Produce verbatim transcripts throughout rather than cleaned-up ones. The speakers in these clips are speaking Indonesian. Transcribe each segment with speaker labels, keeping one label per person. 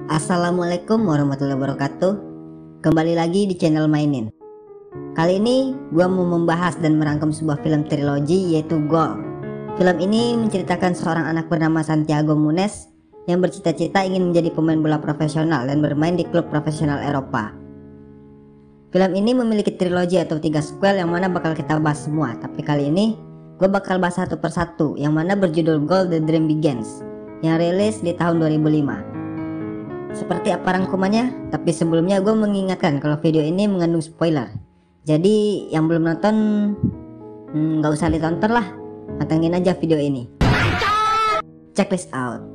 Speaker 1: Assalamualaikum warahmatullahi wabarakatuh. Kembali lagi di channel Mainin. Kali ini gua mau membahas dan merangkum sebuah film trilogi, yaitu Gol. Film ini menceritakan seorang anak bernama Santiago Munez yang bercita-cita ingin menjadi pemain bola profesional dan bermain di klub profesional Eropa. Film ini memiliki trilogi atau tiga sequel yang mana bakal kita bahas semua, tapi kali ini gue bakal bahas satu persatu yang mana berjudul Gol The Dream Begins yang rilis di tahun dua ribu lima. Seperti apa rangkumannya? Tapi sebelumnya gue mengingatkan kalau video ini mengandung spoiler. Jadi yang belum nonton nggak hmm, usah ditonton lah, pantengin aja video ini. Check this out.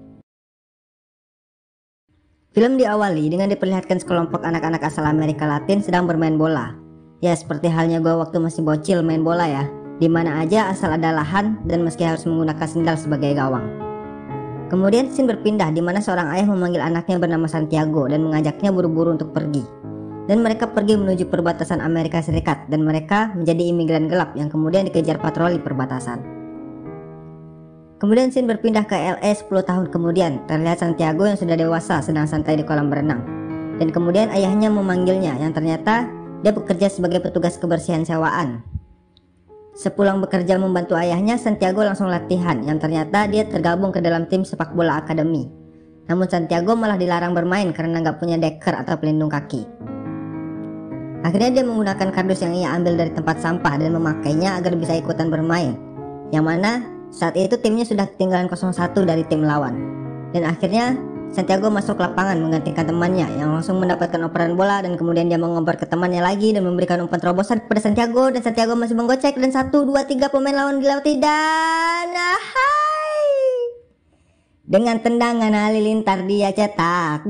Speaker 1: Film diawali dengan diperlihatkan sekelompok anak-anak asal Amerika Latin sedang bermain bola. Ya seperti halnya gue waktu masih bocil main bola ya, dimana aja asal ada lahan dan meski harus menggunakan sendal sebagai gawang. Kemudian scene berpindah di mana seorang ayah memanggil anaknya bernama Santiago dan mengajaknya buru-buru untuk pergi. Dan mereka pergi menuju perbatasan Amerika Serikat dan mereka menjadi imigran gelap yang kemudian dikejar patroli perbatasan. Kemudian scene berpindah ke L A sepuluh tahun kemudian. Terlihat Santiago yang sudah dewasa sedang santai di kolam berenang. Dan kemudian ayahnya memanggilnya yang ternyata dia bekerja sebagai petugas kebersihan sewaan. Sepulang bekerja membantu ayahnya, Santiago langsung latihan yang ternyata dia tergabung ke dalam tim sepak bola akademi. Namun Santiago malah dilarang bermain karena nggak punya deker atau pelindung kaki. Akhirnya dia menggunakan kardus yang ia ambil dari tempat sampah dan memakainya agar bisa ikutan bermain. Yang mana saat itu timnya sudah ketinggalan nol satu dari tim lawan. Dan akhirnya Santiago masuk lapangan menggantikan temannya yang langsung mendapatkan operan bola dan kemudian dia mengobar ke temannya lagi dan memberikan umpan terobosan kepada Santiago dan Santiago masih menggocek dan satu dua tiga pemain lawan dilewati dan ahai. Dengan tendangan halilintar dia cetak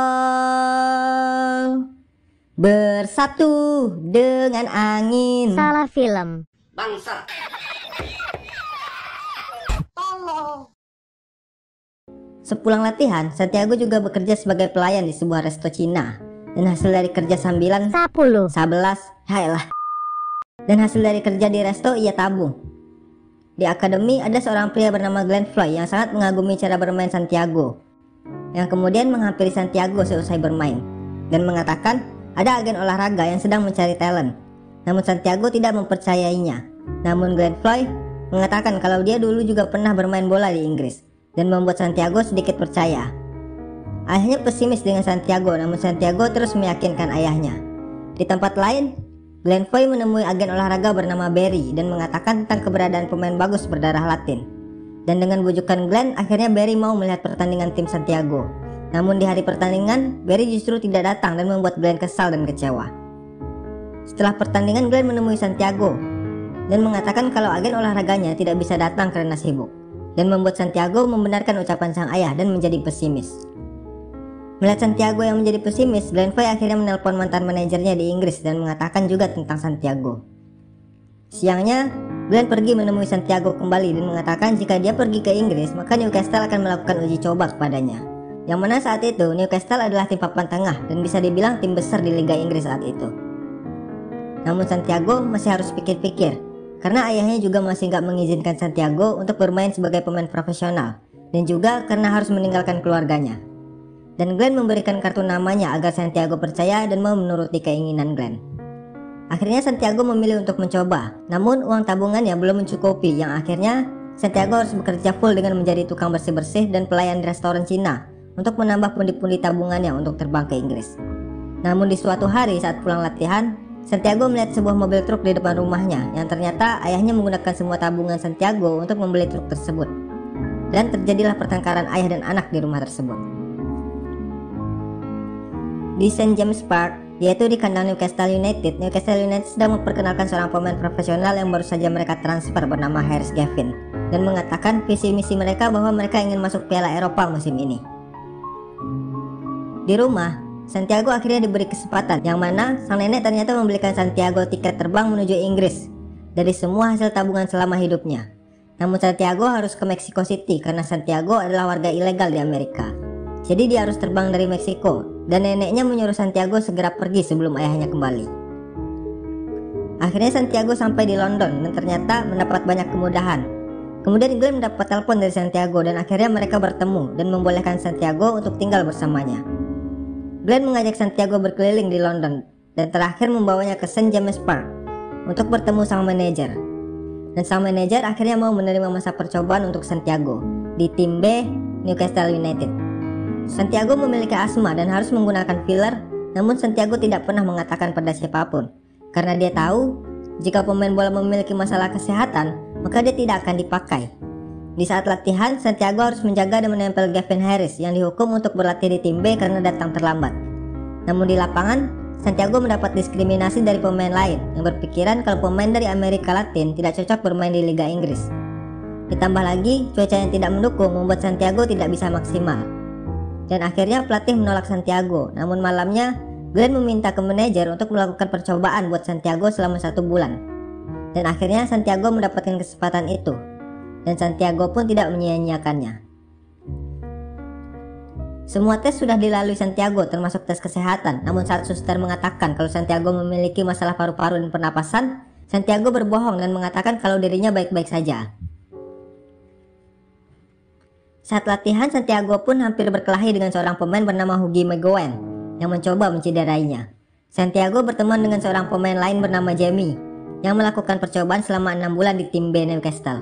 Speaker 1: gol. Bersatu dengan angin.
Speaker 2: Salah film.
Speaker 1: Bangsa. Tolong. Sepulang latihan, Santiago juga bekerja sebagai pelayan di sebuah resto Cina. Dan hasil dari kerja sambilan
Speaker 2: sepuluh,
Speaker 1: sebelas, hayalah. Dan hasil dari kerja di resto ia tabung. Di akademi ada seorang pria bernama Glenn Floyd yang sangat mengagumi cara bermain Santiago. Yang kemudian menghampiri Santiago seusai bermain dan mengatakan ada agen olahraga yang sedang mencari talent. Namun Santiago tidak mempercayainya. Namun Glenn Floyd mengatakan kalau dia dulu juga pernah bermain bola di Inggris. Dan membuat Santiago sedikit percaya. Ayahnya pesimis dengan Santiago, namun Santiago terus meyakinkan ayahnya. Di tempat lain, Glenn Foy menemui agen olahraga bernama Barry dan mengatakan tentang keberadaan pemain bagus berdarah Latin. Dan dengan bujukan Glenn, akhirnya Barry mau melihat pertandingan tim Santiago. Namun di hari pertandingan, Barry justru tidak datang dan membuat Glenn kesal dan kecewa. Setelah pertandingan, Glenn menemui Santiago dan mengatakan kalau agen olahraganya tidak bisa datang karena sibuk. Dan membuat Santiago membenarkan ucapan sang ayah dan menjadi pesimis. Melihat Santiago yang menjadi pesimis, Glenn Foy akhirnya menelpon mantan manajernya di Inggris dan mengatakan juga tentang Santiago. Siangnya, Glenn pergi menemui Santiago kembali dan mengatakan jika dia pergi ke Inggris, maka Newcastle akan melakukan uji coba kepadanya. Yang mana saat itu Newcastle adalah tim papan tengah dan bisa dibilang tim besar di Liga Inggris saat itu. Namun Santiago masih harus pikir-pikir. Karena ayahnya juga masih nggak mengizinkan Santiago untuk bermain sebagai pemain profesional dan juga karena harus meninggalkan keluarganya. Dan Glenn memberikan kartu namanya agar Santiago percaya dan mau menuruti keinginan Glenn. Akhirnya Santiago memilih untuk mencoba, namun uang tabungannya belum mencukupi yang akhirnya Santiago harus bekerja full dengan menjadi tukang bersih-bersih dan pelayan di restoran Cina untuk menambah pundi-pundi tabungannya untuk terbang ke Inggris. Namun di suatu hari saat pulang latihan, Santiago melihat sebuah mobil truk di depan rumahnya yang ternyata ayahnya menggunakan semua tabungan Santiago untuk membeli truk tersebut. Dan terjadilah pertengkaran ayah dan anak di rumah tersebut. Di Saint James Park, yaitu di kandang Newcastle United, Newcastle United sedang memperkenalkan seorang pemain profesional yang baru saja mereka transfer bernama Harris Gavin dan mengatakan visi misi mereka bahwa mereka ingin masuk Piala Eropa musim ini. Di rumah, Santiago akhirnya diberi kesempatan yang mana sang nenek ternyata membelikan Santiago tiket terbang menuju Inggris dari semua hasil tabungan selama hidupnya. Namun Santiago harus ke Mexico City karena Santiago adalah warga ilegal di Amerika. Jadi dia harus terbang dari Meksiko dan neneknya menyuruh Santiago segera pergi sebelum ayahnya kembali. Akhirnya Santiago sampai di London dan ternyata mendapat banyak kemudahan. Kemudian Glenn mendapat telepon dari Santiago dan akhirnya mereka bertemu dan membolehkan Santiago untuk tinggal bersamanya. Glenn mengajak Santiago berkeliling di London dan terakhir membawanya ke Saint James Park untuk bertemu sang manajer. Dan sang manajer akhirnya mau menerima masa percobaan untuk Santiago di tim B Newcastle United. Santiago memiliki asma dan harus menggunakan filler, namun Santiago tidak pernah mengatakan pada siapapun karena dia tahu jika pemain bola memiliki masalah kesehatan, maka dia tidak akan dipakai. Di saat latihan, Santiago harus menjaga dan menempel Gavin Harris yang dihukum untuk berlatih di tim B karena datang terlambat. Namun di lapangan, Santiago mendapat diskriminasi dari pemain lain yang berpikiran kalau pemain dari Amerika Latin tidak cocok bermain di Liga Inggris. Ditambah lagi, cuaca yang tidak mendukung membuat Santiago tidak bisa maksimal. Dan akhirnya pelatih menolak Santiago, namun malamnya Glenn meminta ke manajer untuk melakukan percobaan buat Santiago selama satu bulan. Dan akhirnya Santiago mendapatkan kesempatan itu. Dan Santiago pun tidak menyia-nyiakannya. Semua tes sudah dilalui Santiago termasuk tes kesehatan. Namun saat suster mengatakan kalau Santiago memiliki masalah paru-paru dan pernapasan, Santiago berbohong dan mengatakan kalau dirinya baik-baik saja. Saat latihan, Santiago pun hampir berkelahi dengan seorang pemain bernama Huggy McGowan yang mencoba menciderainya. Santiago berteman dengan seorang pemain lain bernama Jamie yang melakukan percobaan selama enam bulan di tim B Newcastle.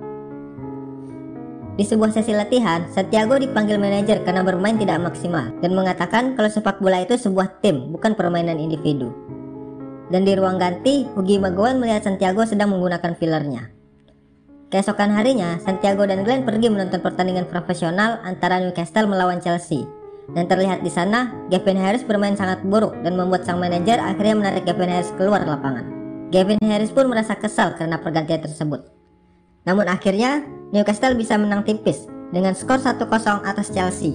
Speaker 1: Di sebuah sesi latihan, Santiago dipanggil manajer karena bermain tidak maksimal dan mengatakan kalau sepak bola itu sebuah tim, bukan permainan individu. Dan di ruang ganti, Huggy McGowan melihat Santiago sedang menggunakan fillernya. Keesokan harinya, Santiago dan Glenn pergi menonton pertandingan profesional antara Newcastle melawan Chelsea. Dan terlihat di sana, Gavin Harris bermain sangat buruk dan membuat sang manajer akhirnya menarik Gavin Harris keluar lapangan. Gavin Harris pun merasa kesal karena pergantian tersebut. Namun akhirnya, Newcastle bisa menang tipis dengan skor satu kosong atas Chelsea.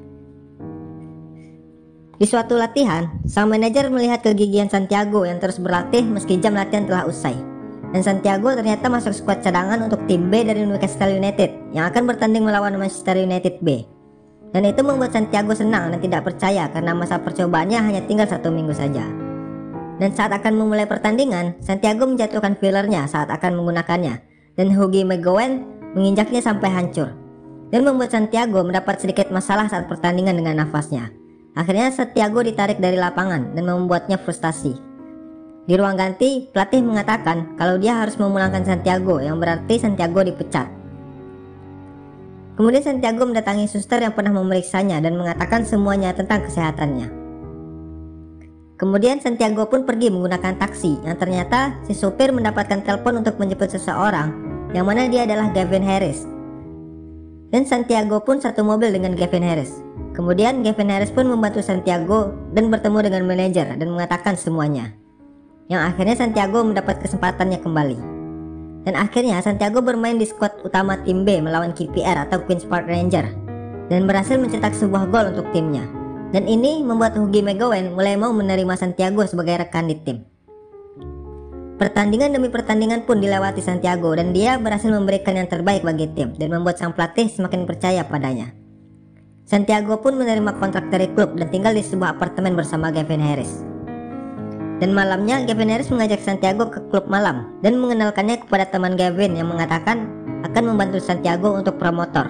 Speaker 1: Di suatu latihan, sang manajer melihat kegigihan Santiago yang terus berlatih meski jam latihan telah usai. Dan Santiago ternyata masuk skuad cadangan untuk tim B dari Newcastle United yang akan bertanding melawan Manchester United B. Dan itu membuat Santiago senang dan tidak percaya karena masa percobaannya hanya tinggal satu minggu saja. Dan saat akan memulai pertandingan, Santiago menjatuhkan fillernya saat akan menggunakannya. Dan Huggy McGowan menginjaknya sampai hancur. Dan membuat Santiago mendapat sedikit masalah saat pertandingan dengan nafasnya. Akhirnya Santiago ditarik dari lapangan dan membuatnya frustasi. Di ruang ganti, pelatih mengatakan kalau dia harus memulangkan Santiago yang berarti Santiago dipecat. Kemudian Santiago mendatangi suster yang pernah memeriksanya dan mengatakan semuanya tentang kesehatannya. Kemudian Santiago pun pergi menggunakan taksi yang ternyata si supir mendapatkan telepon untuk menjemput seseorang yang mana dia adalah Gavin Harris. Dan Santiago pun satu mobil dengan Gavin Harris. Kemudian Gavin Harris pun membantu Santiago dan bertemu dengan manajer dan mengatakan semuanya. Yang akhirnya Santiago mendapat kesempatannya kembali. Dan akhirnya Santiago bermain di skuad utama tim B melawan K P R atau Queen's Park Rangers dan berhasil mencetak sebuah gol untuk timnya. Dan ini membuat Huggy McGowan mulai mau menerima Santiago sebagai rekan di tim. Pertandingan demi pertandingan pun dilewati Santiago dan dia berhasil memberikan yang terbaik bagi tim dan membuat sang pelatih semakin percaya padanya. Santiago pun menerima kontrak dari klub dan tinggal di sebuah apartemen bersama Gavin Harris. Dan malamnya Gavin Harris mengajak Santiago ke klub malam dan mengenalkannya kepada teman Gavin yang mengatakan akan membantu Santiago untuk promotor.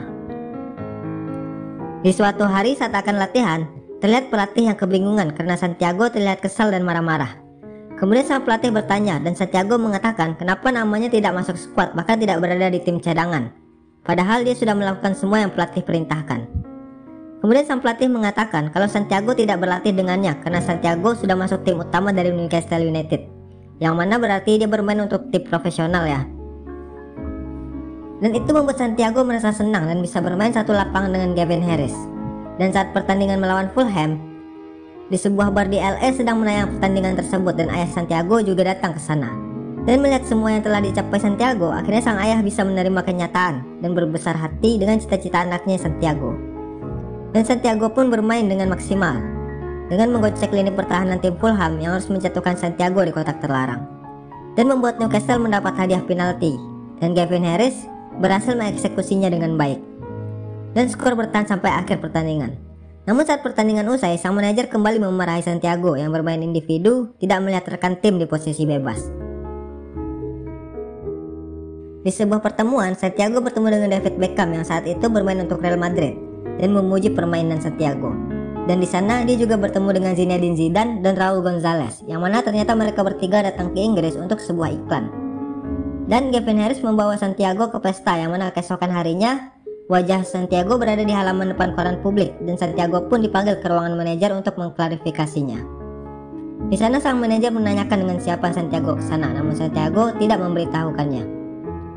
Speaker 1: Di suatu hari saat akan latihan, terlihat pelatih yang kebingungan karena Santiago terlihat kesal dan marah-marah. Kemudian sang pelatih bertanya dan Santiago mengatakan kenapa namanya tidak masuk skuad bahkan tidak berada di tim cadangan. Padahal dia sudah melakukan semua yang pelatih perintahkan. Kemudian sang pelatih mengatakan kalau Santiago tidak berlatih dengannya karena Santiago sudah masuk tim utama dari Newcastle United, yang mana berarti dia bermain untuk tim profesional ya. Dan itu membuat Santiago merasa senang dan bisa bermain satu lapangan dengan Gavin Harris. Dan saat pertandingan melawan Fulham, di sebuah bar di L A sedang menayang pertandingan tersebut dan ayah Santiago juga datang ke sana. Dan melihat semua yang telah dicapai Santiago, akhirnya sang ayah bisa menerima kenyataan dan berbesar hati dengan cita-cita anaknya Santiago. Dan Santiago pun bermain dengan maksimal dengan menggocek lini pertahanan tim Fulham yang harus menjatuhkan Santiago di kotak terlarang dan membuat Newcastle mendapat hadiah penalti dan Gavin Harris berhasil mengeksekusinya dengan baik dan skor bertahan sampai akhir pertandingan. Namun saat pertandingan usai, sang manajer kembali memarahi Santiago yang bermain individu tidak melihat rekan tim di posisi bebas. Di sebuah pertemuan, Santiago bertemu dengan David Beckham yang saat itu bermain untuk Real Madrid dan memuji permainan Santiago. Dan di sana dia juga bertemu dengan Zinedine Zidane dan Raul Gonzalez, yang mana ternyata mereka bertiga datang ke Inggris untuk sebuah iklan. Dan Gavin Harris membawa Santiago ke pesta, yang mana keesokan harinya wajah Santiago berada di halaman depan koran publik dan Santiago pun dipanggil ke ruangan manajer untuk mengklarifikasinya. Di sana sang manajer menanyakan dengan siapa Santiago ke sana, namun Santiago tidak memberitahukannya.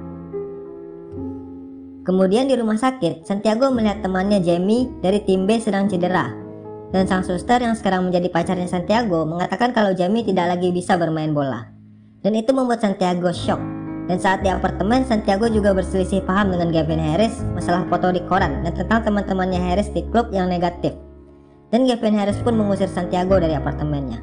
Speaker 1: Kemudian di rumah sakit, Santiago melihat temannya Jamie dari tim B sedang cedera. Dan sang suster yang sekarang menjadi pacarnya Santiago mengatakan kalau Jamie tidak lagi bisa bermain bola. Dan itu membuat Santiago shock. Dan saat di apartemen, Santiago juga berselisih paham dengan Gavin Harris masalah foto di koran dan tentang teman-temannya Harris di klub yang negatif. Dan Gavin Harris pun mengusir Santiago dari apartemennya.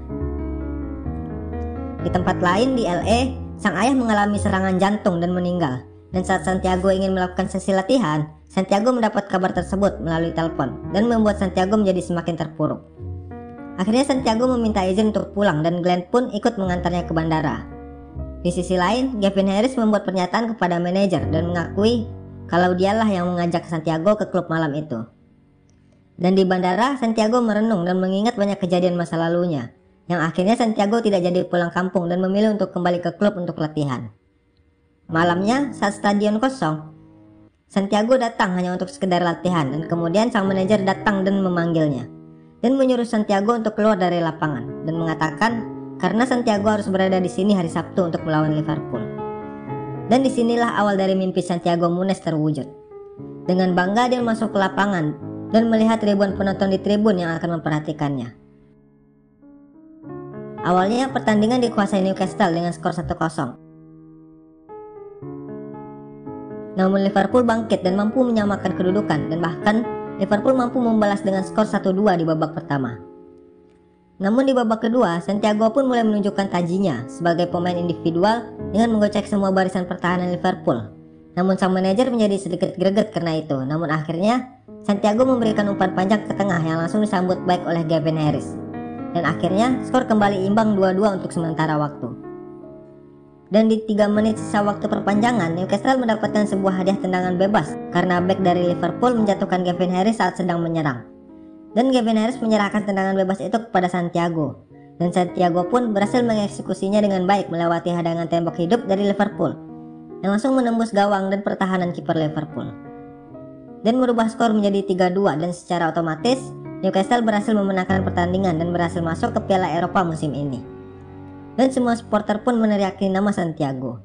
Speaker 1: Di tempat lain di L A, sang ayah mengalami serangan jantung dan meninggal. Dan saat Santiago ingin melakukan sesi latihan, Santiago mendapat kabar tersebut melalui telepon dan membuat Santiago menjadi semakin terpuruk. Akhirnya Santiago meminta izin untuk pulang dan Glenn pun ikut mengantarnya ke bandara. Di sisi lain, Gavin Harris membuat pernyataan kepada manajer dan mengakui kalau dialah yang mengajak Santiago ke klub malam itu. Dan di bandara, Santiago merenung dan mengingat banyak kejadian masa lalunya, yang akhirnya Santiago tidak jadi pulang kampung dan memilih untuk kembali ke klub untuk latihan. Malamnya, saat stadion kosong, Santiago datang hanya untuk sekedar latihan dan kemudian sang manajer datang dan memanggilnya dan menyuruh Santiago untuk keluar dari lapangan dan mengatakan karena Santiago harus berada di sini hari Sabtu untuk melawan Liverpool. Dan disinilah awal dari mimpi Santiago Munez terwujud. Dengan bangga dia masuk ke lapangan dan melihat ribuan penonton di tribun yang akan memperhatikannya. Awalnya pertandingan dikuasai Newcastle dengan skor satu kosong. Namun Liverpool bangkit dan mampu menyamakan kedudukan dan bahkan Liverpool mampu membalas dengan skor satu dua di babak pertama. Namun di babak kedua, Santiago pun mulai menunjukkan tajinya sebagai pemain individual dengan menggocek semua barisan pertahanan Liverpool. Namun sang manajer menjadi sedikit greget karena itu. Namun akhirnya Santiago memberikan umpan panjang ke tengah yang langsung disambut baik oleh Gavin Harris. Dan akhirnya skor kembali imbang dua dua untuk sementara waktu. Dan di tiga menit sisa waktu perpanjangan, Newcastle mendapatkan sebuah hadiah tendangan bebas karena bek dari Liverpool menjatuhkan Gavin Harris saat sedang menyerang. Dan Gavin Harris menyerahkan tendangan bebas itu kepada Santiago. Dan Santiago pun berhasil mengeksekusinya dengan baik melewati hadangan tembok hidup dari Liverpool yang langsung menembus gawang dan pertahanan kiper Liverpool. Dan merubah skor menjadi tiga dua dan secara otomatis Newcastle berhasil memenangkan pertandingan dan berhasil masuk ke Piala Eropa musim ini. Dan semua supporter pun meneriaki nama Santiago.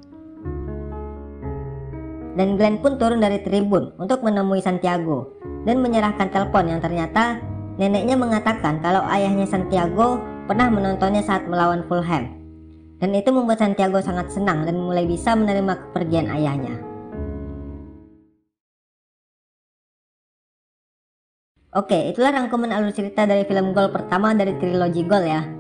Speaker 1: Dan Glenn pun turun dari tribun untuk menemui Santiago dan menyerahkan telepon yang ternyata neneknya mengatakan kalau ayahnya Santiago pernah menontonnya saat melawan Fulham. Dan itu membuat Santiago sangat senang dan mulai bisa menerima kepergian ayahnya. Oke, itulah rangkuman alur cerita dari film Gol pertama dari trilogi Gol ya.